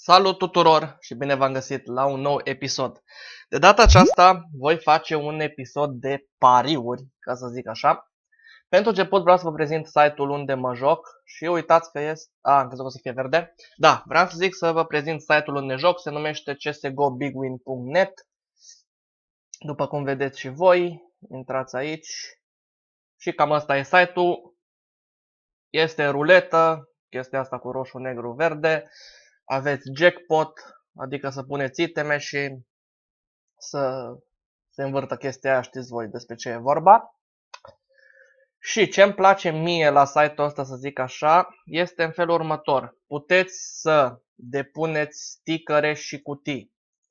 Salut tuturor și bine v-am găsit la un nou episod. De data aceasta voi face un episod de pariuri, ca să zic așa. Pentru început vreau să vă prezint site-ul unde mă joc și uitați că este... am crezut că o să fie verde. Da, vreau să zic să vă prezint site-ul unde joc, se numește csgobigwin.net. După cum vedeți și voi, intrați aici și cam asta e site-ul. Este ruletă, chestia asta cu roșu, negru, verde. Aveți jackpot, adică să puneți iteme și să se învârtă chestia aia, știți voi despre ce e vorba. Și ce îmi place mie la site-ul ăsta, să zic așa, este în felul următor. Puteți să depuneți stickere și cutii.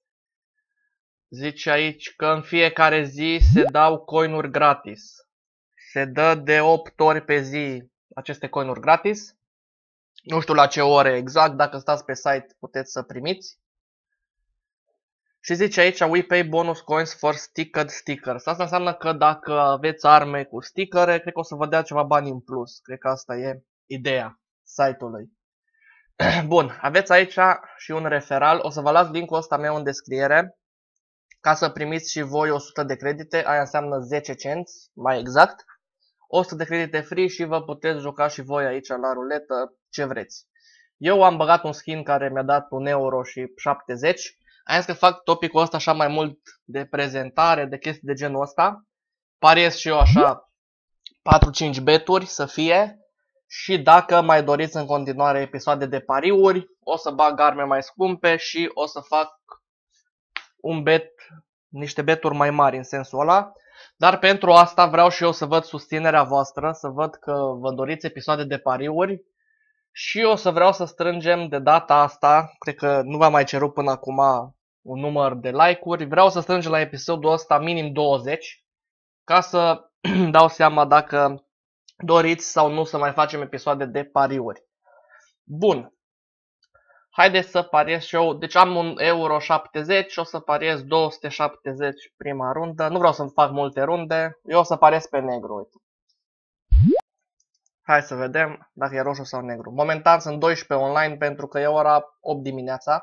Zice aici că în fiecare zi se dau coinuri gratis. Se dă de 8 ori pe zi aceste coinuri gratis. Nu știu la ce ore exact, dacă stați pe site puteți să primiți. Și zice aici, we pay bonus coins for stickered stickers. Asta înseamnă că dacă aveți arme cu stickere, cred că o să vă dea ceva bani în plus. Cred că asta e ideea site-ului. Bun, aveți aici și un referal. O să vă las link-ul ăsta meu în descriere, ca să primiți și voi 100 de credite. Aia înseamnă 10 cenți, mai exact. 100 de credite free și vă puteți juca și voi aici la ruletă ce vreți. Eu am băgat un skin care mi-a dat 1 euro și 70. Am zis că fac topicul ăsta așa mai mult de prezentare, de chestii de genul ăsta. Pariez și eu așa 4-5 beturi să fie. Și dacă mai doriți în continuare episoade de pariuri, o să bag arme mai scumpe și o să fac un bet, niște beturi mai mari în sensul ăla. Dar pentru asta vreau și eu să văd susținerea voastră, să văd că vă doriți episoade de pariuri. Și o să vreau să strângem de data asta, cred că nu v-am mai cerut până acum un număr de like-uri. Vreau să strângem la episodul ăsta minim 20, ca să dau seama dacă doriți sau nu să mai facem episoade de pariuri. Bun. Haideți să pariez și eu. Deci am 1,70 euro și o să pariez 270 prima rundă. Nu vreau să fac multe runde. Eu o să pariez pe negru. Uite. Hai să vedem dacă e roșu sau negru. Momentan sunt 12 online pentru că e ora 8 dimineața.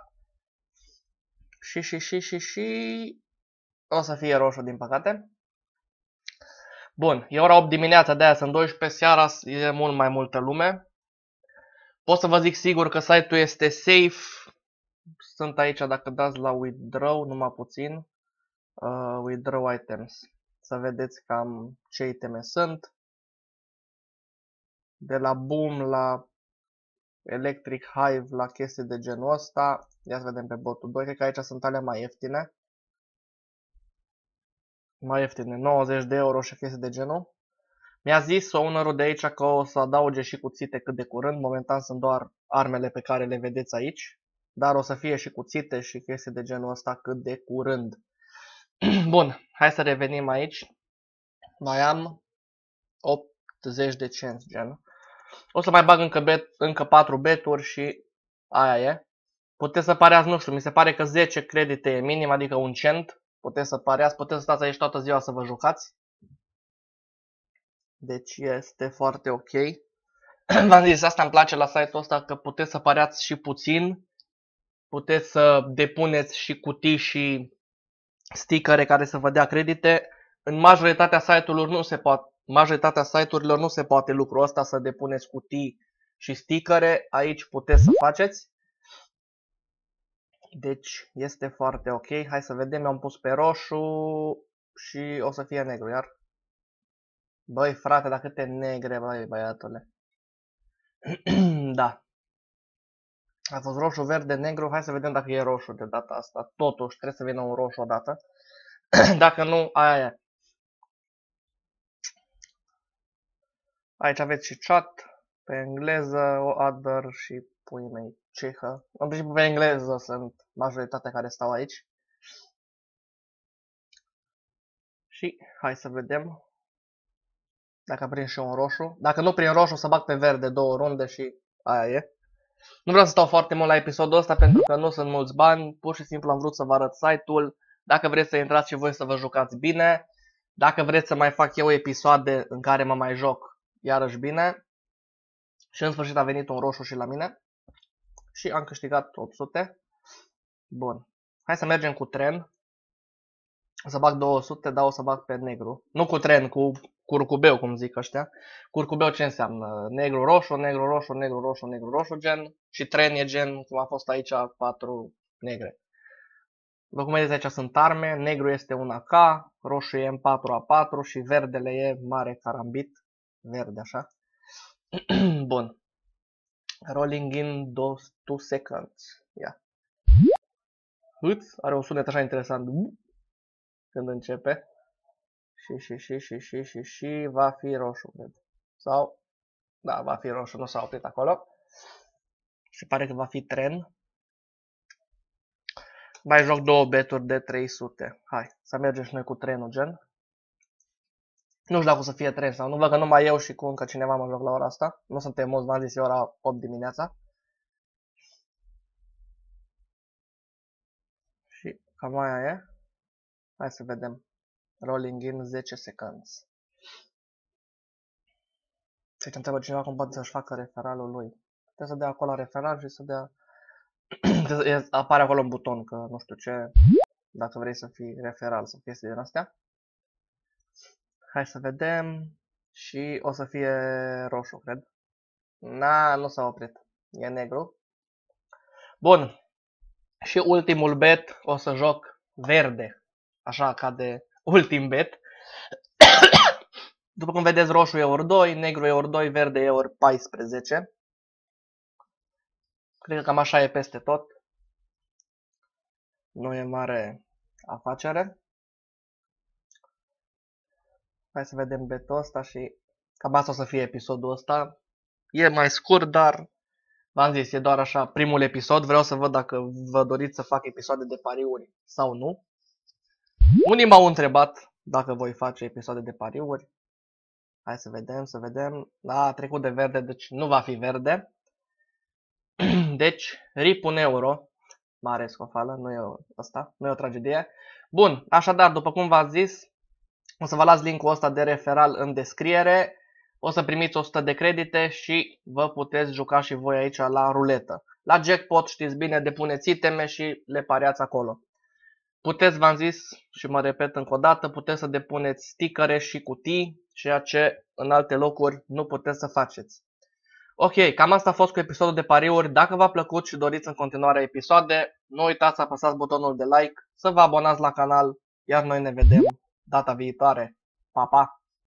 Și o să fie roșu din păcate. Bun, e ora 8 dimineața, de aia sunt 12 seara, e mult mai multă lume. Pot să vă zic sigur că site-ul este safe. Sunt aici dacă dați la withdraw, numai puțin. Withdraw items. Să vedeți cam ce iteme sunt. De la Boom la Electric Hive la chestii de genul ăsta. Ia să vedem pe botul 2, cred că aici sunt alea mai ieftine. Mai ieftine, 90 de euro și chestii de genul. Mi-a zis ownerul de aici că o să adauge și cuțite cât de curând. Momentan sunt doar armele pe care le vedeți aici. Dar o să fie și cuțite și chestii de genul ăsta cât de curând. Bun, hai să revenim aici. Mai am 80 de cenți, gen. O să mai bag încă 4 beturi și aia e. Puteți să pareați, nu știu, mi se pare că 10 credite e minim, adică 1 cent. Puteți să pareați, puteți să stați aici toată ziua să vă jucați. Deci este foarte ok. V-am zis, asta îmi place la site-ul ăsta, că puteți să pareați și puțin. Puteți să depuneți și cutii și stickere care să vă dea credite. În majoritatea site-urilor nu se poate lucrul ăsta, să depuneți cutii și stickere. Aici puteți să faceți. Deci este foarte ok. Hai să vedem, am pus pe roșu și o să fie negru iar. Băi frate, dar câte negre, băi băiatule. Da. A fost roșu, verde, negru. Hai să vedem dacă e roșu de data asta. Totuși trebuie să vină un roșu odată. Dacă nu, aia e. Aici aveți și chat pe engleză, other și puii mei cehă. În principiu pe engleză sunt majoritatea care stau aici. Și hai să vedem dacă prind și eu un roșu. Dacă nu prind roșu, să bag pe verde 2 runde și aia e. Nu vreau să stau foarte mult la episodul ăsta pentru că nu sunt mulți bani. Pur și simplu am vrut să vă arăt site-ul. Dacă vreți să intrați și voi să vă jucați bine. Dacă vreți să mai fac eu episoade în care mă mai joc, iarăși bine. Și în sfârșit a venit un roșu și la mine. Și am câștigat 800. Bun. Hai să mergem cu tren. O să bag 200, dar o să bag pe negru. Nu cu tren, cu curcubeu, cum zic ăștia. Curcubeu ce înseamnă? Negru, roșu, negru, roșu, negru, roșu, negru, roșu, gen. Și tren e gen, cum a fost aici, 4 negre. După cum vedeți, aici sunt arme. Negru este un AK, roșu e M4A4 și verdele e mare carambit. Verde, așa. Bun. Rolling in 2 seconds. Ia. Are un sunet așa interesant. Când începe. Și va fi roșu, cred. Sau, da, va fi roșu, nu s-a oprit acolo. Se pare că va fi tren. Mai joc 2 beturi de 300. Hai, să mergem și noi cu trenul, gen. Nu știu dacă o să fie tren sau nu, văd că numai eu și cu încă cineva mă joc la ora asta. Nu suntem mulți, v-am zis, e ora 8 dimineața. Și cam aia e. Hai să vedem. Rolling in 10 seconds. Și te întreabă cineva cum poate să-și facă referalul lui. Trebuie să dea acolo referal și să dea... apare acolo un buton, că nu știu ce, dacă vrei să fii referal sau chestii din astea. Hai să vedem. Și o să fie roșu, cred. Na, nu s-a oprit. E negru. Bun. Și ultimul bet o să joc verde. Așa ca de ultim bet. După cum vedeți, roșu e ori 2, negru e ori 2, verde e ori 14. Cred că cam așa e peste tot. Nu e mare afacere. Hai să vedem betul ăsta și cam asta o să fie episodul ăsta. E mai scurt, dar v-am zis, e doar așa primul episod. Vreau să văd dacă vă doriți să fac episoade de pariuri sau nu. Unii m-au întrebat dacă voi face episoade de pariuri. Hai să vedem, să vedem. Da, a trecut de verde, deci nu va fi verde. Deci, RIP un euro. Mare scofală, nu e asta, nu e o tragedie. Bun, așadar, după cum v-am zis, o să vă las linkul ăsta de referal în descriere. O să primiți 100 de credite și vă puteți juca și voi aici la ruletă. La jackpot, știți bine, depuneți iteme și le pariați acolo. Puteți, v-am zis și mă repet încă o dată, puteți să depuneți stickere și cutii, ceea ce în alte locuri nu puteți să faceți. Ok, cam asta a fost cu episodul de pariuri. Dacă v-a plăcut și doriți în continuare episoade, nu uitați să apăsați butonul de like, să vă abonați la canal, iar noi ne vedem data viitoare. Pa, pa!